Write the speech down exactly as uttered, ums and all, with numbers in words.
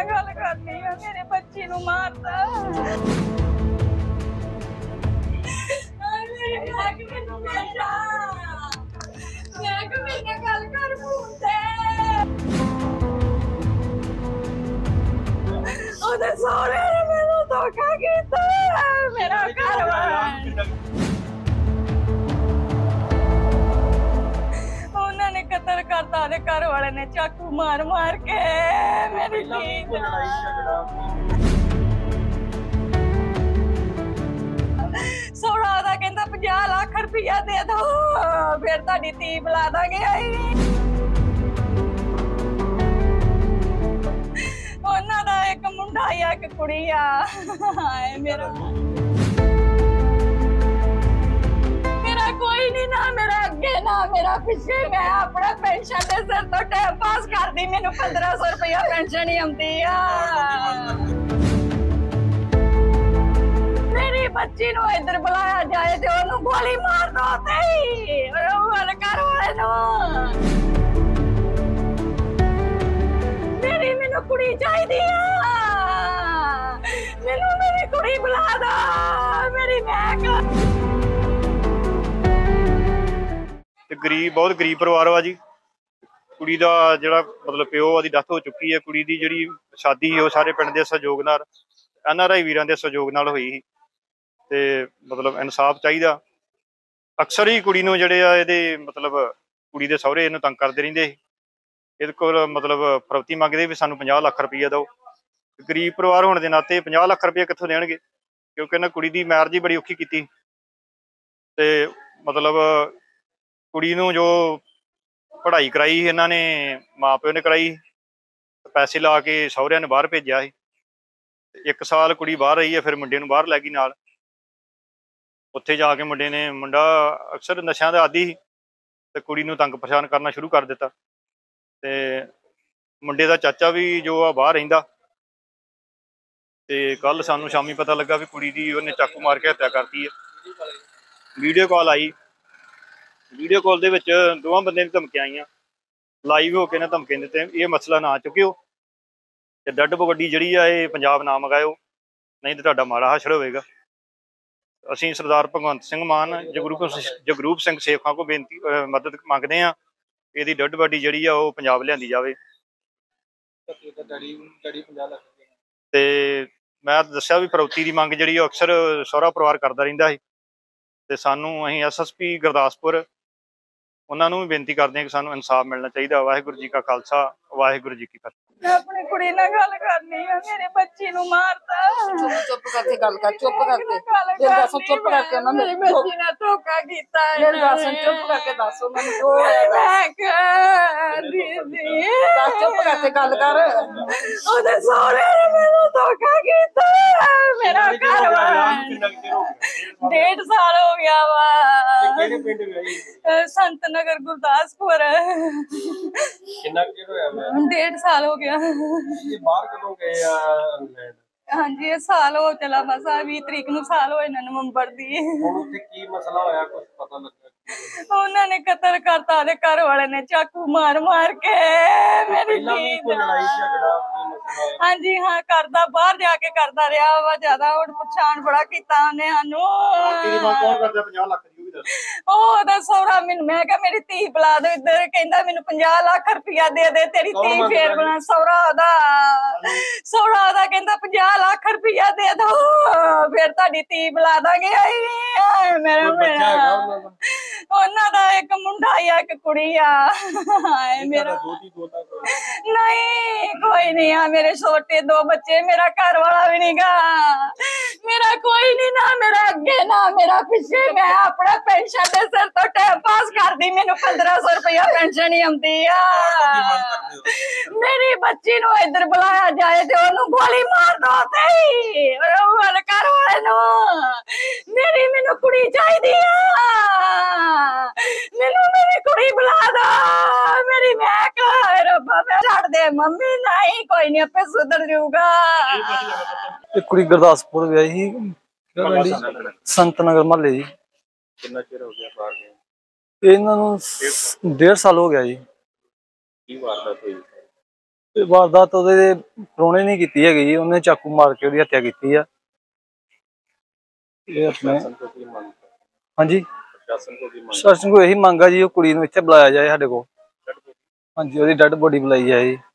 ਨਾਲ ਗੱਲ ਕਰਨੀ ਆ, ਮੇਰੇ ਬੱਚੀ ਨੂੰ ਮਾਰਤਾ। ਹਾਏ ਮੇਰੇ ਮੈਂ ਕਿ ਮੈਨੂੰ ਮਿਲ ਜਾ, ਮੈਂ ਕਿ ਮੇਰੇ ਨਾਲ ਗੱਲ ਕਰ ਫੋਨ ਤੇ। ਉਹਦੇ ਸਹੁਰੇ ਨੇ ਮੈਨੂੰ ਧੋਖਾ ਕੀਤਾ, ਮੇਰਾ ਘਰ ਵਾਲਾ ਕਤਲ ਕਰਤਾ, ਉਹਦੇ ਘਰ ਵਾਲੇ ਨੇ ਚਾਕੂ ਮਾਰ ਮਾਰ ਕੇ ਮੇਰੀ ਧੀ ਦਾ। ਸੋਹਰਾ ਦਾ ਕਹਿੰਦਾ ਪੰਜਾਹ ਲੱਖ ਰੁਪਇਆ ਦੇ ਦੋ, ਫਿਰ ਤੁਹਾਡੀ ਧੀ ਬੁਲਾ ਦਾਂਗੇ। ਉਹਨਾਂ ਦਾ ਇੱਕ ਮੁੰਡਾ ਆ, ਇੱਕ ਕੁੜੀ ਆ। ਹਾਏ ਮੇਰਾ ਕੋਈ ਨਹੀਂ, ਨਾ ਮੇਰਾ ਅੱਗੇ ਨਾ ਮੇਰਾ ਪਿੱਛੇ। ਮੈਂ ਆਪਣਾ ਪੈਨਸ਼ਨ ਦੇ ਸਿਰ ਤੋਂ ਟਾਈਮ ਪਾਸ ਕਰਦੀ, ਮੈਨੂੰ ਪੰਦਰਾਂ ਸੌ ਰੁਪਇਆ ਪੈਨਸ਼ਨ ਹੀ ਆਉਂਦੀ ਆ। ਮੇਰੀ ਬੱਚੀ ਨੂੰ ਇੱਧਰ ਬੁਲਾਇਆ ਜਾਏ ਤੇ ਉਹਨੂੰ ਗੋਲੀ ਮਾਰ ਦੋ ਤੇ ਉਹ ਘਰ ਵਾਲੇ ਨੂੰ। ਮੇਰੀ ਮੈਨੂੰ ਕੁੜੀ ਚਾਹੀਦੀ ਆ, ਮੈਨੂੰ ਮੇਰੀ ਕੁੜੀ ਬੁਲਾ ਦੋ, ਮੇਰੀ ਮੈਂ ਗਰੀਬ ਬਹੁਤ ਗਰੀਬ ਪਰਿਵਾਰ ਵਾ ਜੀ। ਕੁੜੀ ਦਾ ਜਿਹੜਾ ਮਤਲਬ ਪਿਓ ਉਹਦੀ ਡੈਥ ਹੋ ਚੁੱਕੀ ਹੈ। ਕੁੜੀ ਦੀ ਜਿਹੜੀ ਸ਼ਾਦੀ ਉਹ ਸਾਰੇ ਪਿੰਡ ਦੇ ਸਹਿਯੋਗ ਨਾਲ, ਐਨ ਆਰ ਆਈ ਵੀਰਾਂ ਦੇ ਸਹਿਯੋਗ ਨਾਲ ਹੋਈ ਸੀ ਤੇ ਮਤਲਬ ਇਨਸਾਫ ਚਾਹੀਦਾ। ਅਕਸਰ ਹੀ ਕੁੜੀ ਨੂੰ ਜਿਹੜੇ ਆ ਇਹਦੇ ਮਤਲਬ ਕੁੜੀ ਦੇ ਸਹੁਰੇ ਇਹਨੂੰ ਤੰਗ ਕਰਦੇ ਰਹਿੰਦੇ ਸੀ। ਇਹਦੇ ਕੋਲ ਮਤਲਬ ਫਰੌਤੀ ਮੰਗਦੇ ਵੀ ਸਾਨੂੰ ਪੰਜਾਹ ਲੱਖ ਰੁਪਈਆ ਦਿਓ। ਗਰੀਬ ਪਰਿਵਾਰ ਹੋਣ ਦੇ ਨਾਤੇ ਪੰਜਾਹ ਲੱਖ ਰੁਪਈਆ ਕਿੱਥੋਂ ਦੇਣਗੇ, ਕਿਉਂਕਿ ਇਹਨਾਂ ਕੁੜੀ ਦੀ ਮੈਰਿਜ ਹੀ ਬੜੀ ਔਖੀ ਕੀਤੀ ਤੇ ਮਤਲਬ ਕੁੜੀ ਨੂੰ ਜੋ ਪੜ੍ਹਾਈ ਕਰਾਈ ਇਹਨਾਂ ਨੇ, ਮਾਂ ਪਿਓ ਨੇ ਕਰਾਈ, ਪੈਸੇ ਲਾ ਕੇ ਸਹੁਰਿਆਂ ਨੇ ਬਾਹਰ ਭੇਜਿਆ ਸੀ। ਇੱਕ ਸਾਲ ਕੁੜੀ ਬਾਹਰ ਰਹੀ ਹੈ, ਫਿਰ ਮੁੰਡੇ ਨੂੰ ਬਾਹਰ ਲੈ ਗਈ ਨਾਲ। ਉੱਥੇ ਜਾ ਕੇ ਮੁੰਡੇ ਨੇ ਮੁੰਡਾ ਅਕਸਰ ਨਸ਼ਿਆਂ ਦਾ ਆਦੀ ਸੀ ਤੇ ਕੁੜੀ ਨੂੰ ਤੰਗ ਪਰੇਸ਼ਾਨ ਕਰਨਾ ਸ਼ੁਰੂ ਕਰ ਦਿੱਤਾ। ਤੇ ਮੁੰਡੇ ਦਾ ਚਾਚਾ ਵੀ ਜੋ ਆ ਬਾਹਰ ਰਹਿੰਦਾ ਤੇ ਕੱਲ ਸਾਨੂੰ ਸ਼ਾਮੀ ਪਤਾ ਲੱਗਾ ਵੀ ਕੁੜੀ ਦੀ ਉਹਨੇ ਚਾਕੂ ਮਾਰ ਕੇ ਹੱਤਿਆ ਕਰਤੀ ਹੈ। ਵੀਡੀਓ ਕਾਲ ਆਈ, ਵੀਡੀਓ ਕਾਲ ਦੇ ਵਿੱਚ ਦੋਵਾਂ ਬੰਦਿਆਂ ਦੀ ਧਮਕੀਆਂ ਆਈਆਂ, ਲਾਈਵ ਹੋ ਕੇ ਨਾ ਧਮਕੀਆਂ ਦਿੱਤੇ ਇਹ ਮਸਲਾ ਨਾ ਚੁੱਕਿਓ ਤੇ ਡੱਡ ਬਗੱਡੀ ਜਿਹੜੀ ਆ ਇਹ ਪੰਜਾਬ ਨਾ ਮੰਗਾਇਓ, ਨਹੀਂ ਤੇ ਤੁਹਾਡਾ ਮਾੜਾ ਹਸ਼ਰ ਹੋਵੇਗਾ। ਅਸੀਂ ਸਰਦਾਰ ਭਗਵੰਤ ਸਿੰਘ ਮਾਨ, ਜਗਰੂਪ ਜਗਰੂਪ ਸਿੰਘ ਸੇਖਾਂ ਕੋਲ ਬੇਨਤੀ ਮਦਦ ਮੰਗਦੇ ਹਾਂ, ਇਹਦੀ ਡੱਡ ਬੋਡੀ ਜਿਹੜੀ ਆ ਉਹ ਪੰਜਾਬ ਲਿਆਂਦੀ ਜਾਵੇ। ਤੇ ਮੈਂ ਦੱਸਿਆ ਵੀ ਫਰੌਤੀ ਦੀ ਮੰਗ ਜਿਹੜੀ ਉਹ ਅਕਸਰ ਸਹੁਰਾ ਪਰਿਵਾਰ ਕਰਦਾ ਰਹਿੰਦਾ ਸੀ ਤੇ ਸਾਨੂੰ ਅਸੀਂ ਐਸ ਐਸ ਪੀ ਗੁਰਦਾਸਪੁਰ ਉਹਨਾਂ ਨੂੰ ਵੀ ਬੇਨਤੀ ਕਰਦੇ ਹਾਂ ਕਿ ਸਾਨੂੰ ਇਨਸਾਫ ਮਿਲਣਾ ਚਾਹੀਦਾ। ਵਾਹਿਗੁਰੂ ਜੀ ਕਾ ਖਾਲਸਾ, ਵਾਹਿਗੁਰੂ ਜੀ ਕੀ ਫਤਿਹ। ਮੈਂ ਆਪਣੀ ਕੁੜੀ ਨਾਲ ਗੱਲ ਕਰਨੀ ਆ, ਮੇਰੇ ਬੱਚੀ ਨੂੰ ਮਾਰਤਾ। ਚੁੱਪ ਕਰਕੇ ਗੱਲ ਕਰ, ਚੁੱਪ ਕਰਕੇ ਇਹ ਦੱਸ, ਚੁੱਪ ਕਰਕੇ ਉਹਨਾਂ ਮੇਰੀ ਬੱਚੀ ਨਾਲ ਧੋਖਾ ਕੀਤਾ ਹੈ। ਇਹ ਦੱਸ, ਚੁੱਪ ਕਰਕੇ ਦੱਸ ਉਹਨਾਂ ਨੂੰ ਜੋ ਹੋਇਆ। ਮੈਂ ਕਿਹਾ ਦੀਦੀ ਦੱਸ, ਚੁੱਪ ਕਰਕੇ ਗੱਲ ਕਰ। ਉਹਦੇ ਸਹੁਰੇ ਨੇ ਮੈਨੂੰ ਧੋਖਾ ਕੀਤਾ, ਮੇਰਾ ਘਰ ਵਾਲਾ ਡੇਢ ਸਾਲ ਹੋ ਗਿਆ ਵਾ। ਕਿਹੜੇ ਪਿੰਡ ਗਈ? ਸੰਤ ਨਗਰ ਗੁਰਦਾਸਪੁਰ। ਕਿੰਨਾ ਚਿਰ ਹੋਇਆ? ਡੇਢ ਸਾਲ ਹੋ ਗਿਆ। ਇਹ ਬਾਹਰ ਕਦੋਂ ਗਏ ਆ ਇੰਗਲੈਂਡ? ਹਾਂਜੀ ਇਹ ਸਾਲ ਹੋ ਚਲਾ, ਬਸ ਆ ਵੀਹ ਤਰੀਕ ਨੂੰ ਸਾਲ ਹੋਏ ਨਾ ਨਵੰਬਰ ਦੀ। ਹੁਣ ਉੱਥੇ ਕੀ ਮਸਲਾ ਹੋਇਆ, ਕੁਝ ਪਤਾ ਲੱਗਾ? ਉਹਨਾਂ ਨੇ ਕਤਲ ਕਰਤਾ, ਉਹਦੇ ਘਰ ਵਾਲੇ ਨੇ ਚਾਕੂ ਮਾਰ ਮਾਰ ਕੇ ਮੇਰੀ ਧੀ ਦਾ। ਲੜਾਈ ਝਗੜਾ ਕੀ ਮਸਲਾ? ਹਾਂਜੀ ਹਾਂ ਕਰਦਾ, ਬਾਹਰ ਜਾ ਕੇ ਕਰਦਾ ਰਿਹਾ ਵਾ ਜ਼ਿਆਦਾ। ਹੁਣ ਪਛਾਣ ਬੜਾ ਕੀਤਾ ਉਹਨੇ ਸਾਨੂੰ। ਤੇਰੀ ਮਾਂ ਕੌਣ ਕਰਦਾ ਪੰਜਾਹ ਲੱਖ ਦੀ? ਉਹ ਵੀ ਦੱਸ। ਉਹ ਉਹਦਾ ਸਹੁਰਾ ਮੈਨੂੰ, ਮੈਂ ਕਿਹਾ ਮੇਰੀ ਧੀ ਬੁਲਾ ਦੋ ਇੱਧਰ, ਕਹਿੰਦਾ ਮੈਨੂੰ ਪੰਜਾਹ ਲੱਖ ਰੁਪਇਆ ਦੇ ਦੇ, ਤੇਰੀ ਧੀ ਫੇਰ ਬਣਾ। ਸਹੁਰਾ ਉਹਦਾ ਸਹੁਰਾ ਉਹਦਾ ਕਹਿੰਦਾ ਪੰਜਾਹ ਲੱਖ ਰੁਪਇਆ ਦੇ ਦੋ, ਫੇਰ ਤੁਹਾਡੀ ਧੀ ਬੁਲਾ ਦਾਂਗੇ। ਮੇਰਾ ਮੇਰਾ ਉਹਨਾਂ ਦਾ ਇੱਕ ਮੁੰਡਾ ਆ, ਇੱਕ ਕੁੜੀ ਆ। ਹਾਏ ਮੇਰਾ ਨਹੀਂ ਕੋਈ ਨਹੀਂ ਆ, ਮੇਰੇ ਛੋਟੇ ਦੋ ਬੱਚੇ, ਮੇਰਾ ਘਰ ਵਾਲਾ ਵੀ ਨੀ ਗਾ, ਮੇਰਾ ਕੋਈ ਨੀ, ਨਾ ਮੇਰਾ ਅੱਗੇ ਨਾ ਮੇਰਾ ਪਿੱਛੇ। ਮੈਂ ਆਪਣਾ ਪੈਨਸ਼ਨ ਦੇ ਸਿਰ ਤੋਂ ਟਾਈਮ ਪਾਸ ਕਰਦੀ, ਮੈਨੂੰ ਪੰਦਰਾਂ ਸੌ ਰੁਪਇਆ ਪੈਨਸ਼ਨ ਹੀ ਆਉਂਦੀ ਆ। ਮੇਰੀ ਬੱਚੀ ਨੂੰ ਇੱਧਰ ਬੁਲਾਇਆ ਜਾਏ ਤੇ ਉਹਨੂੰ ਗੋਲੀ ਮਾਰ ਦੋ ਤੇ ਉਹ ਘਰ ਵਾਲੇ ਨੂੰ। ਮੇਰੀ ਮੈਨੂੰ ਕੁੜੀ ਚਾਹੀਦੀ ਆ, ਮੈਨੂੰ ਮੇਰੀ ਕੁੜੀ ਬੁਲਾ ਦੋ, ਮੇਰੀ ਮੈਂ ਕਹਾਂ ਰੱਬਾ ਮੈਂ ਛੱਡ ਦੇ ਮੰਮੀ। ਨਹੀਂ ਕੋਈ ਨਹੀਂ, ਆਪੇ ਸੁਧਰ ਜਾਊਗਾ। ਇਹ ਕੁੜੀ ਗੁਰਦਾਸਪੁਰ ਵਿਆਹੀ ਸੀ, ਸੰਤ ਨਗਰ ਮਹੱਲੇ ਜੀ। ਕਿੰਨਾ ਚਿਰ ਹੋ ਗਿਆ ਬਾਹਰ ਗਏ? ਇਹਨਾਂ ਨੂੰ ਡੇਢ ਸਾਲ ਹੋ ਗਿਆ ਜੀ। ਕੀ ਵਾਰਦਾਤ ਹੋਈ? ਤੇ ਵਾਰਦਾਤ ਉਹਦੇ ਪ੍ਰਾਹੁਣੇ ਨੇ ਕੀਤੀ ਹੈਗੀ ਜੀ, ਉਹਨੇ ਚਾਕੂ ਮਾਰ ਕੇ ਉਹਦੀ ਹੱਤਿਆ ਕੀਤੀ ਆ। ਇਹ ਆਪਣੇ ਪ੍ਰਸ਼ਾਸਨ ਤੋਂ ਕੀ ਮੰਗ ਹਾਂਜੀ ਪ੍ਰਸ਼ਾਸਨ ਤੋਂ ਕੀ ਮੰਗ ਸ਼ਾਸਨ ਕੋ ਇਹੀ ਮੰਗ ਆ ਜੀ, ਉਹ ਕੁੜੀ ਨੂੰ ਇੱਥੇ ਬੁਲਾਇਆ ਜਾਏ ਸਾਡੇ ਕੋਲ। ਹਾਂਜੀ, ਉਹਦੀ ਡੈਡ ਬੋਡੀ ਬੁਲਾਈ ਜਾਏ ਜੀ।